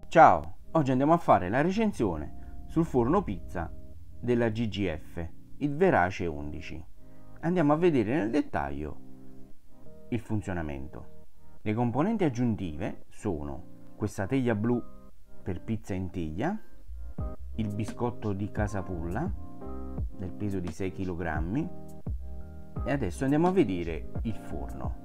Ciao, oggi andiamo a fare la recensione sul forno pizza della GGF, il Verace 11. Andiamo a vedere nel dettaglio il funzionamento. Le componenti aggiuntive sono questa teglia blu per pizza in teglia, il biscotto di Casapulla del peso di 6 kg e adesso andiamo a vedere il forno.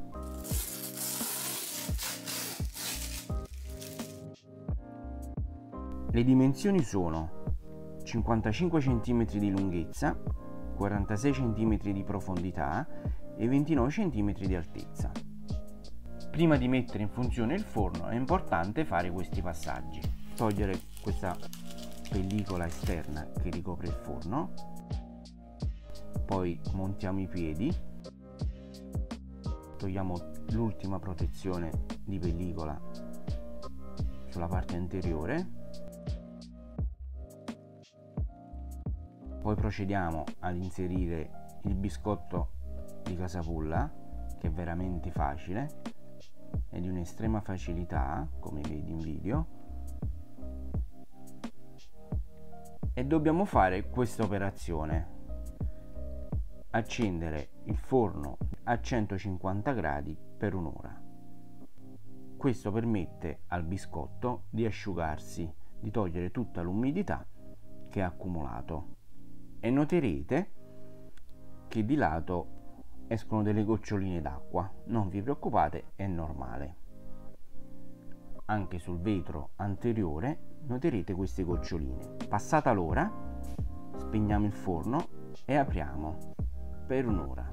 Le dimensioni sono 55 cm di lunghezza, 46 cm di profondità e 29 cm di altezza. Prima di mettere in funzione il forno è importante fare questi passaggi. Togliere questa pellicola esterna che ricopre il forno, poi montiamo i piedi, togliamo l'ultima protezione di pellicola sulla parte anteriore. Poi procediamo ad inserire il biscotto di Casapulla, che è veramente facile e di un'estrema facilità, come vedi in video, e dobbiamo fare questa operazione: accendere il forno a 150 gradi per un'ora. Questo permette al biscotto di asciugarsi, di togliere tutta l'umidità che ha accumulato. E noterete che di lato escono delle goccioline d'acqua. Non vi preoccupate, è normale. Anche sul vetro anteriore noterete queste goccioline. Passata l'ora, spegniamo il forno e apriamo per un'ora.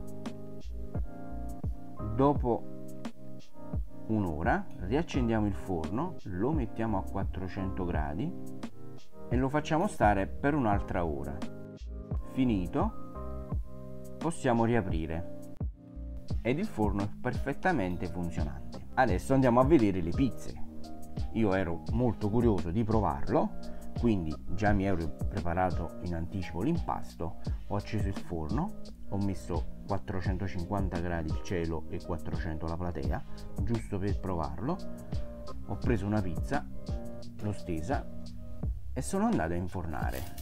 Dopo un'ora riaccendiamo il forno, lo mettiamo a 400 gradi e lo facciamo stare per un'altra ora. Finito, possiamo riaprire ed il forno è perfettamente funzionante. Adesso andiamo a vedere le pizze. Io ero molto curioso di provarlo, quindi già mi ero preparato in anticipo l'impasto. Ho acceso il forno, ho messo 450 gradi il cielo e 400 la platea, giusto per provarlo. Ho preso una pizza, l'ho stesa e sono andato a infornare.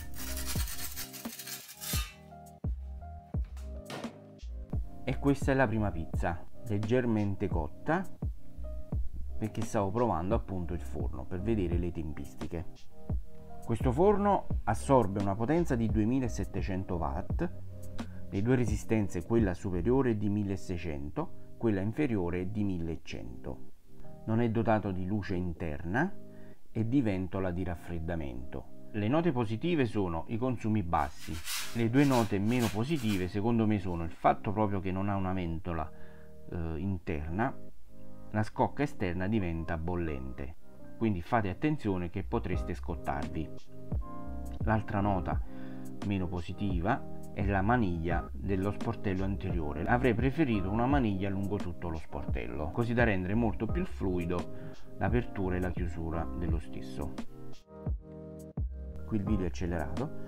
E questa è la prima pizza, leggermente cotta, perché stavo provando appunto il forno per vedere le tempistiche. Questo forno assorbe una potenza di 2700 watt, le due resistenze, quella superiore è di 1600, quella inferiore è di 1100. Non è dotato di luce interna e di ventola di raffreddamento. Le note positive sono i consumi bassi. Le due note meno positive secondo me sono il fatto proprio che non ha una ventola interna, la scocca esterna diventa bollente, quindi fate attenzione che potreste scottarvi. L'altra nota meno positiva è la maniglia dello sportello anteriore. Avrei preferito una maniglia lungo tutto lo sportello, così da rendere molto più fluido l'apertura e la chiusura dello stesso. Qui il video è accelerato.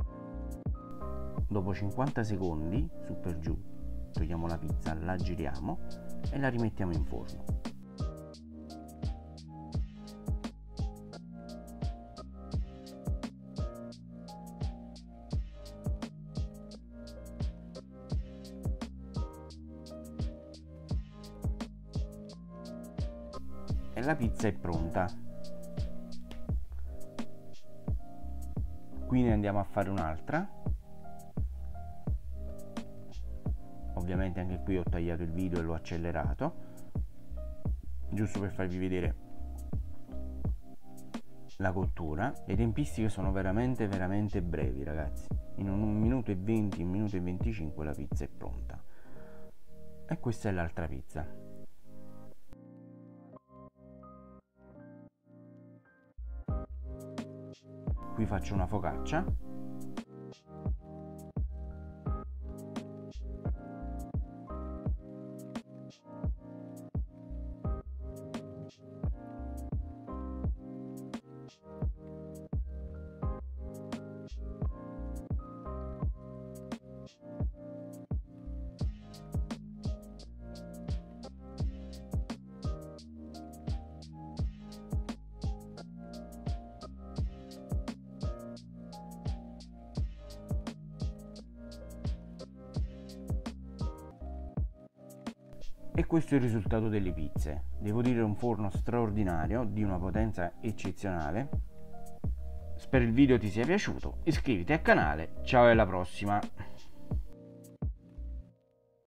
Dopo 50 secondi su per giù togliamo la pizza, la giriamo e la rimettiamo in forno. E la pizza è pronta. Qui ne andiamo a fare un'altra. Ovviamente anche qui ho tagliato il video e l'ho accelerato, giusto per farvi vedere la cottura. Le tempistiche sono veramente brevi, ragazzi. In 1 minuto e 20, 1 minuto e 25 la pizza è pronta. E questa è l'altra pizza. Qui faccio una focaccia. E questo è il risultato delle pizze. Devo dire un forno straordinario, di una potenza eccezionale. Spero il video ti sia piaciuto, iscriviti al canale, ciao e alla prossima!